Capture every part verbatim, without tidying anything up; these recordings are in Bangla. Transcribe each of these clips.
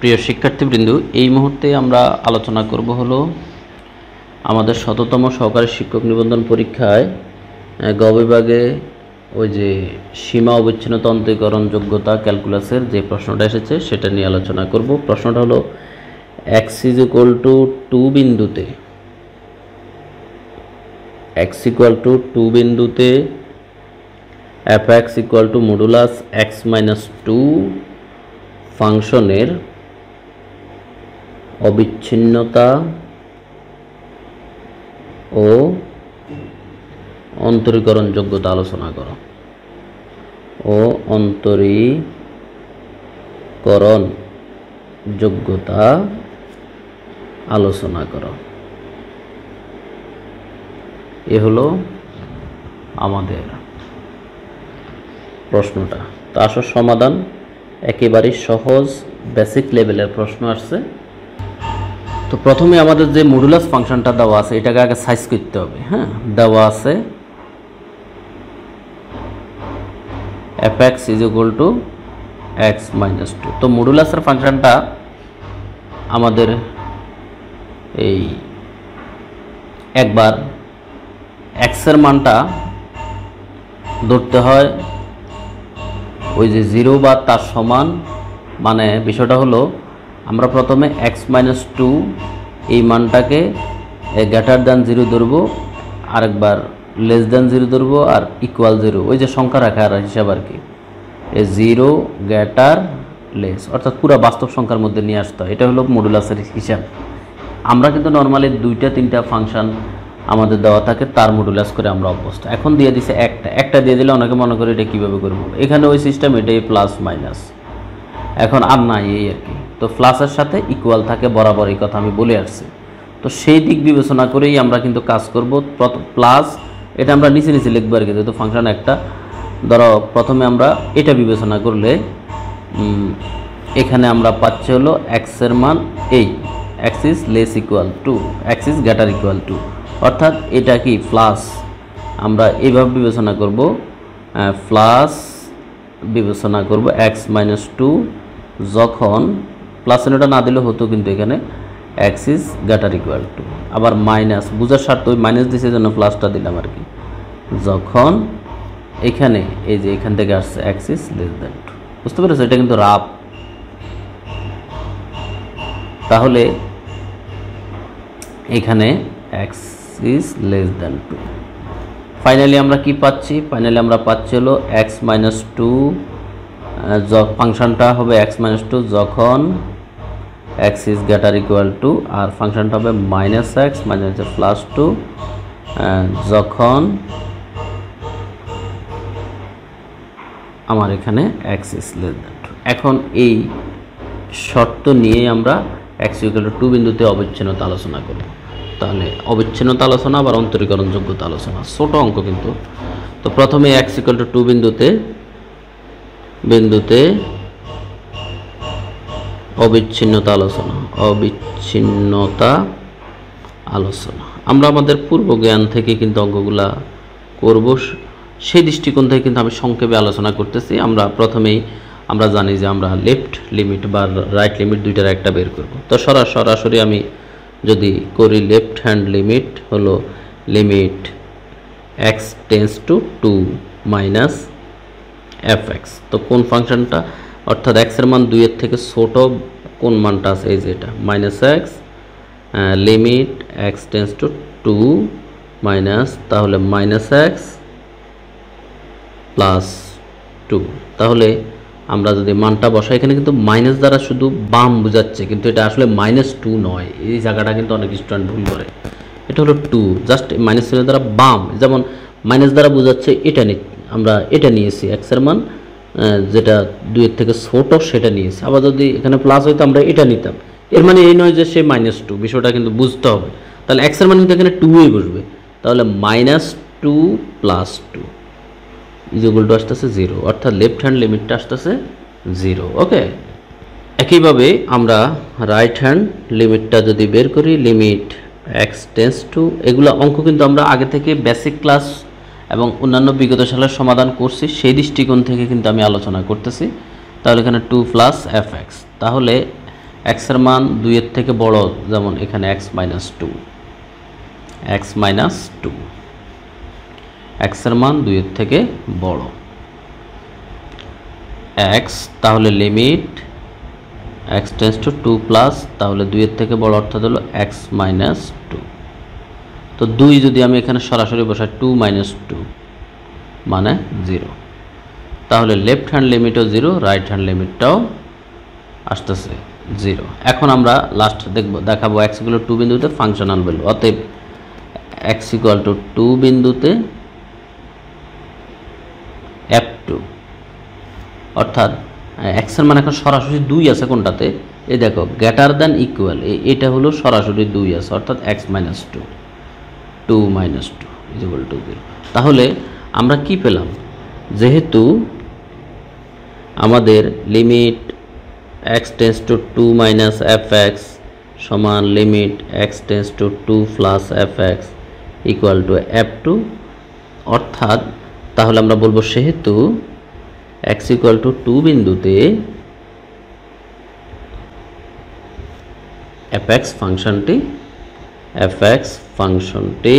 প্রিয় শিক্ষার্থীবৃন্দ, এই মুহূর্তে আমরা আলোচনা করব হলো আমাদের শততম সহকারী শিক্ষক নিবন্ধন পরীক্ষায় গ বিভাগে ওই যে সীমা অবিচ্ছিন্নতা অন্তরীকরণ যোগ্যতা ক্যালকুলাসের যে প্রশ্নটা এসেছে সেটা নিয়ে আলোচনা করব। প্রশ্নটা হলো x is equal to two বিন্দুতে এক্স ইকুয়াল টু টু বিন্দুতে f x equal to modulus x minus two ফাংশনের অবিচ্ছিন্নতা ও অন্তরীকরণ যোগ্যতা আলোচনা করো ও অন্তরীকরণ যোগ্যতা আলোচনা করো এ হলো আমাদের প্রশ্নটা। তো আসল সমাধান একেবারেই সহজ, বেসিক লেভেলের প্রশ্ন আসছে। তো প্রথমে আমাদের যে মডুলাস ফাংশনটা দেওয়া আছে এটাকে আগে সাইজ করতে হবে। হ্যাঁ, দেওয়া আছে f x is equal two x minus two. তো মডুলাসের ফাংশনটা আমাদের এই একবার এক্সের মানটা ধরতে হয় ওই যে জিরো বা তার সমান। মানে বিষয়টা হলো আমরা প্রথমে এক্স মাইনাস টু এই মানটাকে গ্রেটার দ্যান জিরো ধরবো, আরেকবার লেস দ্যান জিরো ধরবো, আর ইকুয়াল জিরো, ওই যে সংখ্যা রাখার হিসাব আর কি, এ জিরো গ্রেটার লেস, অর্থাৎ পুরো বাস্তব সংখ্যার মধ্যে নিয়ে আসতে হয়। এটা হলো মডুলাসের হিসাব। আমরা কিন্তু নর্মালি দুইটা তিনটা ফাংশন আমাদের দেওয়া থাকে, তার মডুলাস করে আমরা অভ্যস্ত। এখন দিয়ে দিছে একটা একটা দিয়ে দিলে অনেকে মনে করে এটা কীভাবে করবো, এখানে ওই সিস্টেম, এটাই প্লাস মাইনাস, এখন আর নাই এই আর কি। তো প্লাসের সাথে ইকুয়াল থাকে বরাবর, এই কথা আমি বলে আসছি। তো সেই দিক বিবেচনা করেই আমরা কিন্তু কাজ করব। প্লাস এটা আমরা নিচে নিচে লিখবো আর কি, যেহেতু ফাংশন একটা। ধরো প্রথমে আমরা এটা বিবেচনা করলে এখানে আমরা পাচ্ছি হলো এক্সের মান এই, x is less equal two x is greater equal two, অর্থাৎ এটা কি প্লাস। আমরা এইভাবে বিবেচনা করব, প্লাস বিবেচনা করব এক্স মাইনাস টু যখন প্লাস চিহ্নটা না দিলে হতো, কিন্তু এখানে x is greater equal two, আবার মাইনাস বুঝার স্বার্থে ওই মাইনাস দিছে জন্য প্লাসটা দিলাম আর কি, যখন এখানে এই যে এখান থেকে আসছে x is less than two. বুঝতে পেরেছো? এটা কিন্তু রাফ। তাহলে এখানে x is less than two. Finally আমরা কি পাচ্ছি? ফাইনালি আমরা পাচ্ছি হলো এক্স মাইনাস টু, ফাংশনটা হবে এক্স মাইনাস টু যখন x is greater equal two, আর ফাংশনটা হবে minus x minus plus two যখন আমার এখানে x is less than two. এখন এই শর্ত নিয়ে আমরা এক্স ইকুয়াল টু টু বিন্দুতে অবিচ্ছিন্নতা আলোচনা করব। তাহলে অবিচ্ছিন্নতা আলোচনা আবার অন্তরীকরণ যোগ্যতা আলোচনা, ছোট অঙ্ক কিন্তু। তো প্রথমে এক্স ইকুয়াল টু টু বিন্দুতে বিন্দুতে অবিচ্ছিন্নতা আলোচনা অবিচ্ছিন্নতা আলোচনা আমরা আমাদের পূর্ব জ্ঞান থেকে কিন্তু অঙ্কগুলা করব, সেই দৃষ্টিকোণ থেকে কিন্তু আমি সংক্ষেপে আলোচনা করতেছি। আমরা প্রথমেই আমরা জানি যে আমরা লেফট লিমিট বা রাইট লিমিট দুইটার একটা বের করব। তো সরাসরি আমি যদি করি লেফট হ্যান্ড লিমিট হলো limit x tends to two minus f x. তো কোন ফাংশনটা, অর্থাৎ এক্সের মান দুইয়ের থেকে ছোট কোন মানটা আছে, এই যে এটা minus x, limit x tends to two minus, তাহলে মাইনাস এক্স প্লাস টু। তাহলে আমরা যদি মানটা বসাই, এখানে কিন্তু মাইনাস দ্বারা শুধু বাম বোঝাচ্ছে, কিন্তু এটা আসলে মাইনাস টু নয়। এই জায়গাটা কিন্তু অনেক স্টুডেন্ট ভুল করে। এটা হলো টু, জাস্ট মাইনাস চিহ্ন দ্বারা বাম, যেমন মাইনাস দ্বারা বোঝাচ্ছে এটা নি আমরা এটা নিয়েছি, এক্সের মান যেটা দুইয়ের থেকে ছোট সেটা নিয়েছি। আবার যদি এখানে প্লাস হইতো আমরা এটা নিতাম, এর মানে এই নয় যে সে মাইনাস টু, বিষয়টা কিন্তু বুঝতে হবে। তাহলে এক্সের মান কিন্তু এখানে টুই বসবে, তাহলে minus two plus two is equal to আসতেছে জিরো, অর্থাৎ লেফট হ্যান্ড লিমিটটা আসতেছে জিরো। ওকে, একইভাবে আমরা রাইট হ্যান্ড লিমিটটা যদি বের করি, লিমিট এক্স টেন্স টু, এগুলো অঙ্ক কিন্তু আমরা আগে থেকে বেসিক ক্লাস এবং অন্যান্য বিগত সালের সমাধান করছি, সেই দৃষ্টিকোণ থেকে কিন্তু আমি আলোচনা করতেছি। তাহলে এখানে টু প্লাস এফ এক্স, তাহলে এক্স এর মান দুইয়ের থেকে বড়, যেমন এখানে x minus two, x minus two, x এর মান দুইয়ের থেকে বড় এক্স, তাহলে limit x tends to two plus, তাহলে দুইয়ের থেকে বড় অর্থাৎ হলো এক্স মাইনাস টু। তো দুই যদি আমি এখানে সরাসরি বসাই, টু মাইনাস টু মানে জিরো, তাহলে লেফট হ্যান্ড লিমিটও জিরো, রাইট হ্যান্ড লিমিটটাও আসতেছে জিরো। এখন আমরা লাস্ট দেখব দেখাবো এক্সগুলো টু বিন্দুতে ফাংশনাল ভ্যালু। অতএব এক্স ইকুয়াল টু টু বিন্দুতে এফ টু, অর্থাৎ এক্সের মানে এখন সরাসরি দুই আছে কোনটাতে, এই দেখো গ্রেটার দ্যান ইকুয়াল, এটা হলো সরাসরি দুই আছে, অর্থাৎ x minus two, two minus two is equal to zero. তাহলে আমরা কি পেলাম, যেহেতু আমাদের limit x tends to two minus f x সমান limit x tends to two plus f x equal to f two, অর্থাৎ তাহলে আমরা বলবো সেহেতু এক্স ইকুয়াল টু টু বিন্দুতে এফ এক্স ফাংশনটি এফ এক্স ফাংশনটি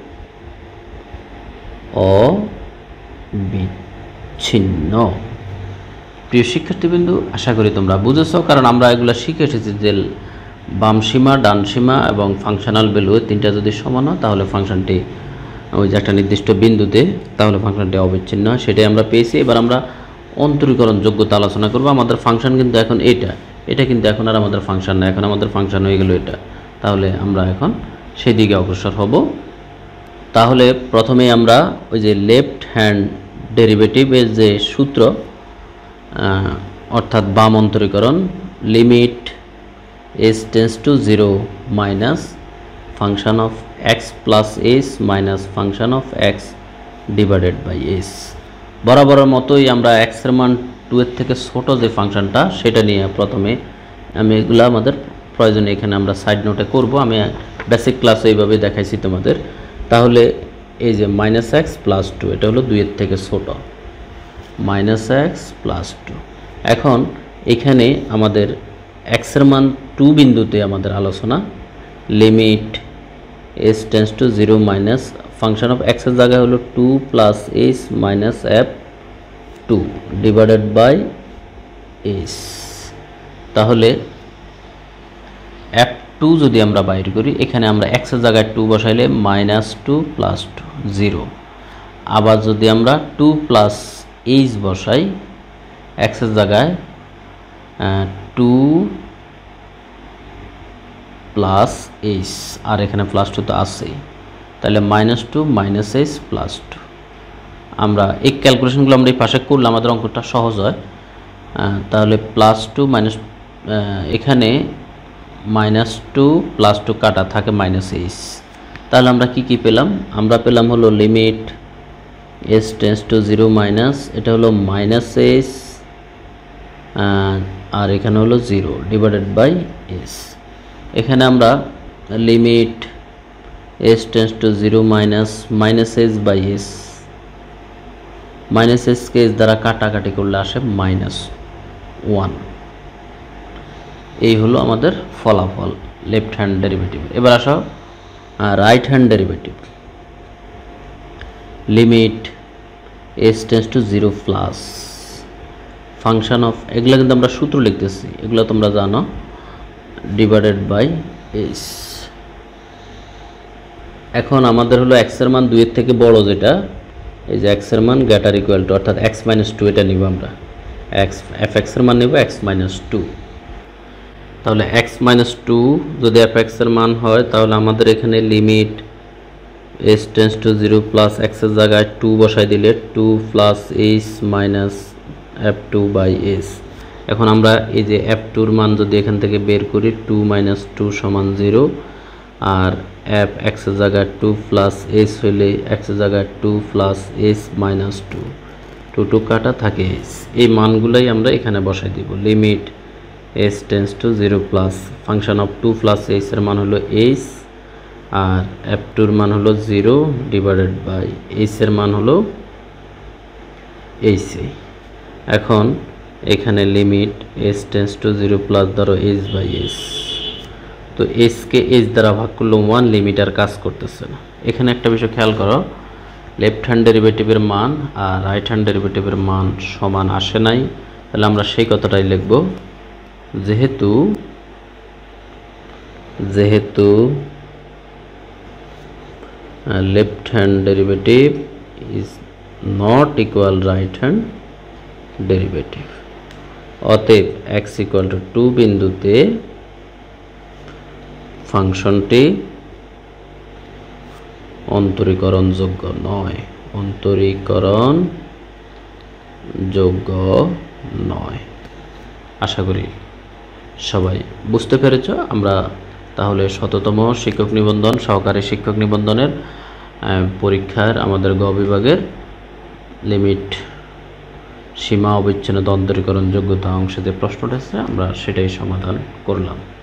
অবিচ্ছিন্ন। প্রিয় শিক্ষার্থীবৃন্দু, আশা করি তোমরা বুঝেছো, কারণ আমরা এগুলো শিখে এসেছি যে বাম সীমা, ডান সীমা এবং ফাংশনাল ভ্যালু তিনটা যদি সমান হয় তাহলে ফাংশনটি ওই যে একটা নির্দিষ্ট বিন্দুতে, তাহলে ফাংশনটি অবিচ্ছিন্ন হয়, সেটাই আমরা পেয়েছি। এবার আমরা অন্তরীকরণ যোগ্যতা আলোচনা করব। আমাদের ফাংশন কিন্তু এখন এটা, এটা কিন্তু এখন আর আমাদের ফাংশন না, এখন আমাদের ফাংশন হয়ে গেল এটা, তাহলে আমরা এখন সেই দিকে অগ্রসর হব। তাহলে প্রথমেই আমরা ওই যে লেফট হ্যান্ড ডেরিভেটিভের যে সূত্র, অর্থাৎ বাম অন্তরীকরণ, limit s tends to zero minus function of x plus s minus function of x divided by s. বরাবরের মতোই আমরা এক্সের মান টু এর থেকে ছোট যে ফাংশনটা সেটা নিয়ে প্রথমে আমি এগুলো আমাদের প্রয়োজনে এখানে আমরা সাইড নোটে করব। আমি বেসিক ক্লাসে এইভাবে দেখাইছি তোমাদের। তাহলে এই যে মাইনাস এক্স প্লাস টু, এটা হলো দুইয়ের থেকে ছোট, মাইনাস এক্স প্লাস টু। এখন এখানে আমাদের এক্সের মান টু বিন্দুতে আমাদের আলোচনা, limit s tends to zero minus function of এক্সের জায়গায় হলো two plus s minus f two divided by s. তাহলে এফ টু যদি আমরা বাইর করি, এখানে আমরা এক্সের জায়গায় টু বসাইলে minus two plus two zero. আবার যদি আমরা টু প্লাস এইচ বসাই এক্সের জায়গায়, টু প্লাস এইচ, আর এখানে প্লাস টু তো আসছেই, তাহলে minus two minus h plus two. আমরা এই ক্যালকুলেশনগুলো আমরা এই পাশে করলে আমাদের অঙ্কটা সহজ হয়। তাহলে প্লাস টু মাইনাস, এখানে মাইনাস টু প্লাস টু কাটা থাকে মাইনাস এইচ। তাহলে আমরা কি কি পেলাম, আমরা পেলাম হলো limit s tends to zero minus, এটা হলো মাইনাস এইচ, আর এখানে হলো জিরো ডিভাইডেড বাই এস। এখানে আমরা limit s tends to zero minus minus s by s, minus এসকে এস দ্বারা কাটাকাটি করলে আসে মাইনাস ওয়ান। এই হলো আমাদের ফলাফল লেফট হ্যান্ড ডেরিভেটিভ। এবার আসো right hand derivative, limit s tends to zero plus function of, এগুলো কিন্তু আমরা সূত্র লিখতেছি, এগুলো তোমরা জানো, ডিভাইডেড বাই এস। এখন আমাদের হলো এক্সের মান দুইয়ের থেকে বড় যেটা, এই যে এক্সের মান গ্রেটার ইকুয়াল টু, অর্থাৎ এক্স মাইনাস টু, এটা নিব আমরা, এক্স এফ এক্সের মান নেব এক্স মাইনাস টু। তাহলে এক্স মাইনাস টু যদি এফ এক্সের মান হয়, তাহলে আমাদের এখানে limit s tends to zero plus এক্সের জায়গায় টু বসাই দিলে two plus h minus f two by s. এখন আমরা এই যে এফ টুর মান যদি এখান থেকে বের করি, টু মাইনাস টু সমান জিরো, আর এফ এক্সের জায়গায় টু প্লাস এইচ হইলে এক্সের জায়গায় two plus h minus two, two two কাটা থাকে এইচ। এই মানগুলাই আমরা এখানে বসাই দিব। Limit s tends to zero plus function of two plus h এর মান হলো এইচ, আর এফ টুর মান হলো জিরো ডিভাইডেড বাই এইচ এর মান হলো এইচ। এখন এখানে limit s tends to zero plus ধরো এইচ বাই এস, তো এসকে এইচ দ্বারা ভাগ করলে ওয়ান, লিমিট আর কাজ করতেছে না। এখানে একটা বিষয় খেয়াল করো, লেফট হ্যান্ড ডেরিভেটিভের মান আর রাইট হ্যান্ড ডেরিভেটিভের মান সমান আসে নাই, তাহলে আমরা সেই কথাটাই লিখব, যেহেতু যেহেতু left hand derivative is not equal right hand derivative, অতএব এক্স ইকুয়াল টু টু বিন্দুতে ফাংশনটি অন্তরীকরণযোগ্য নয়, অন্তরীকরণ যোগ্য নয়। আশা করি সবাই বুঝতে পেরেছ। আমরা তাহলে শততম শিক্ষক নিবন্ধন, সহকারী শিক্ষক নিবন্ধনের পরীক্ষার আমাদের গ বিভাগের লিমিট, সীমা, অবিচ্ছিন্ন অন্তরীকরণ যোগ্যতা অংশে যে প্রশ্নটা আছে আমরা সেটাই সমাধান করলাম।